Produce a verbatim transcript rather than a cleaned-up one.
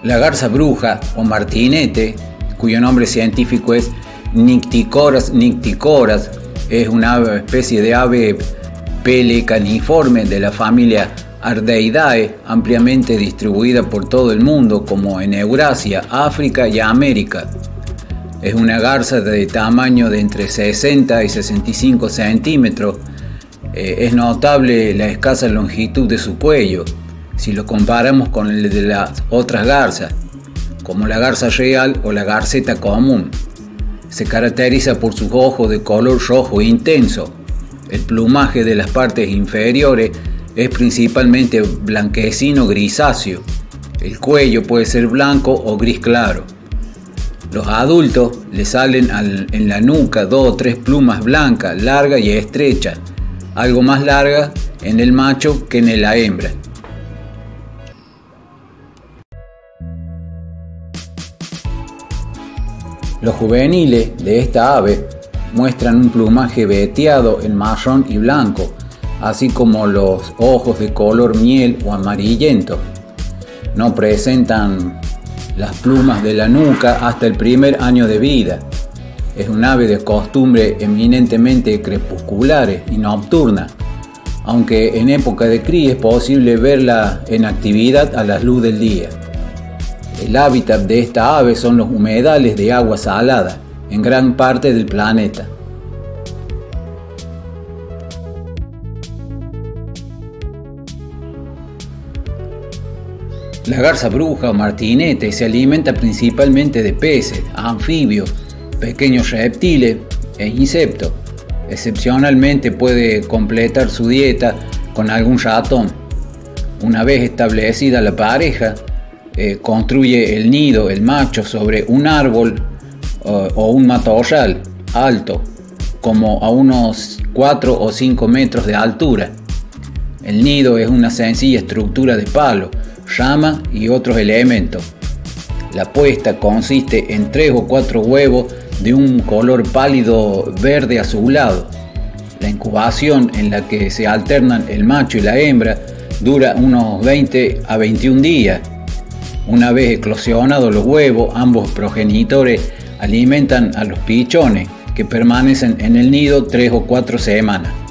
La garza bruja o martinete, cuyo nombre científico es Nycticoras nycticoras, es una especie de ave pelecaniforme de la familia Ardeidae, ampliamente distribuida por todo el mundo, como en Eurasia, África y América. Es una garza de tamaño de entre sesenta y sesenta y cinco centímetros. Eh, es notable la escasa longitud de su cuello, si lo comparamos con el de las otras garzas, como la garza real o la garceta común. Se caracteriza por sus ojos de color rojo intenso. El plumaje de las partes inferiores es principalmente blanquecino grisáceo. El cuello puede ser blanco o gris claro. Los adultos le salen al, en la nuca dos o tres plumas blancas, largas y estrechas, algo más largas en el macho que en la hembra. Los juveniles de esta ave muestran un plumaje veteado en marrón y blanco, así como los ojos de color miel o amarillento. No presentan las plumas de la nuca hasta el primer año de vida. Es un ave de costumbre eminentemente crepusculares y nocturna, aunque en época de cría es posible verla en actividad a la luz del día. El hábitat de esta ave son los humedales de agua salada en gran parte del planeta. La garza bruja o martinete se alimenta principalmente de peces, anfibios, pequeños reptiles e insectos. Excepcionalmente puede completar su dieta con algún ratón. Una vez establecida la pareja, eh, construye el nido, el macho, sobre un árbol o, o un matorral alto, como a unos cuatro o cinco metros de altura. El nido es una sencilla estructura de palo, rama y otros elementos. La puesta consiste en tres o cuatro huevos de un color pálido verde azulado. La incubación, en la que se alternan el macho y la hembra, dura unos veinte a veintiún días. Una vez eclosionados los huevos, ambos progenitores alimentan a los pichones, que permanecen en el nido tres o cuatro semanas.